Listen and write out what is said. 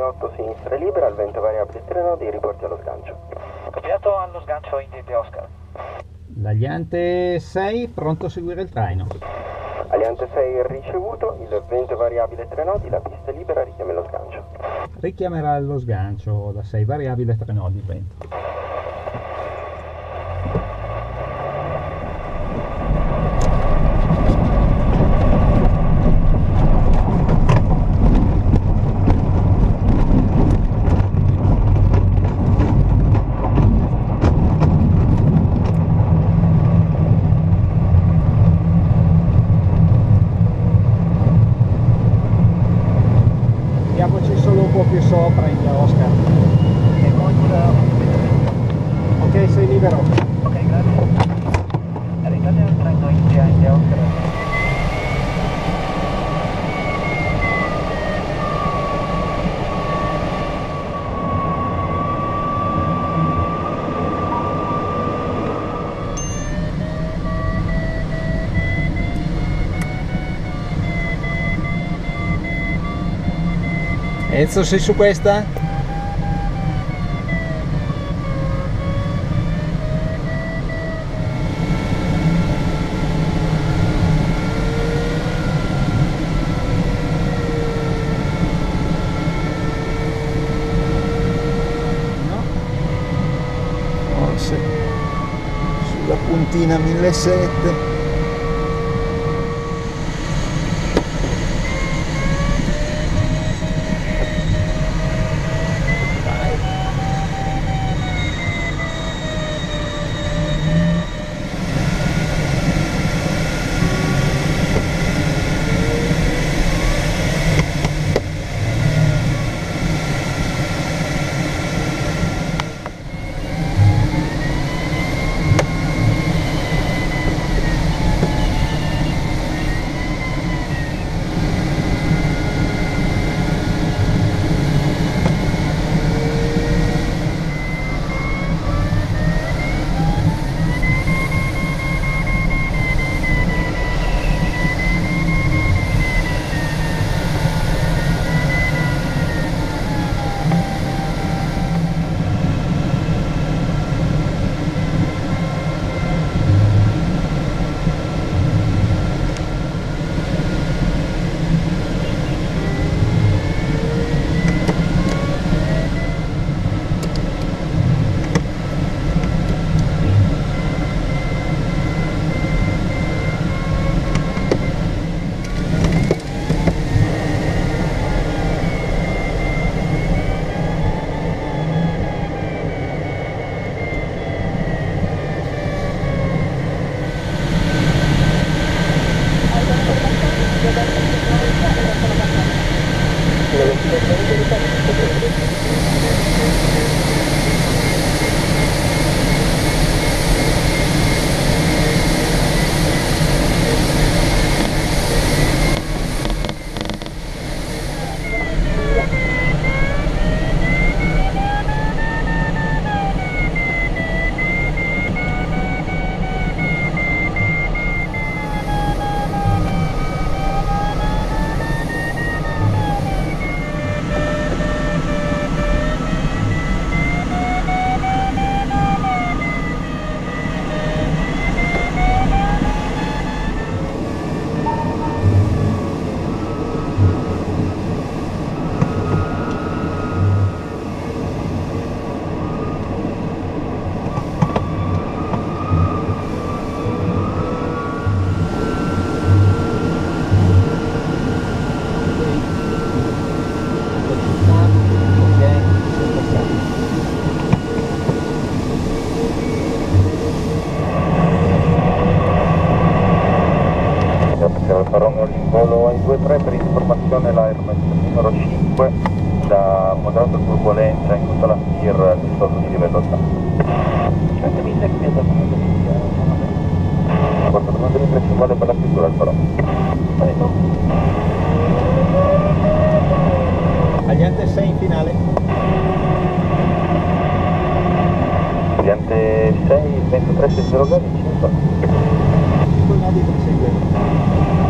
8 sinistra libera, al vento variabile 3 nodi, riporti allo sgancio. Copiato allo sgancio Indy Oscar. L'Aliante 6 pronto a seguire il traino. Aliante 6 ricevuto, il vento è variabile 3 nodi, la pista è libera, richiami lo sgancio. Richiamerà lo sgancio da 6 variabile 3 nodi il vento. Andiamoci solo un po' più sopra in Oscar. Ok, sei libero. Ok, grazie. Ritorni al treno Indy Oscar. Enzo, sei su questa? No. Forse sulla puntina 1700. Volo ai 23 per informazione l'Airmet numero 5 da moderata turbolenza in tutta la FIR di sotto di livello 3. Portato di principale per la chiusura del farò. Aliante 6 in finale. Aliante 6, 2360 gradi 5. 5 nodi per seguire.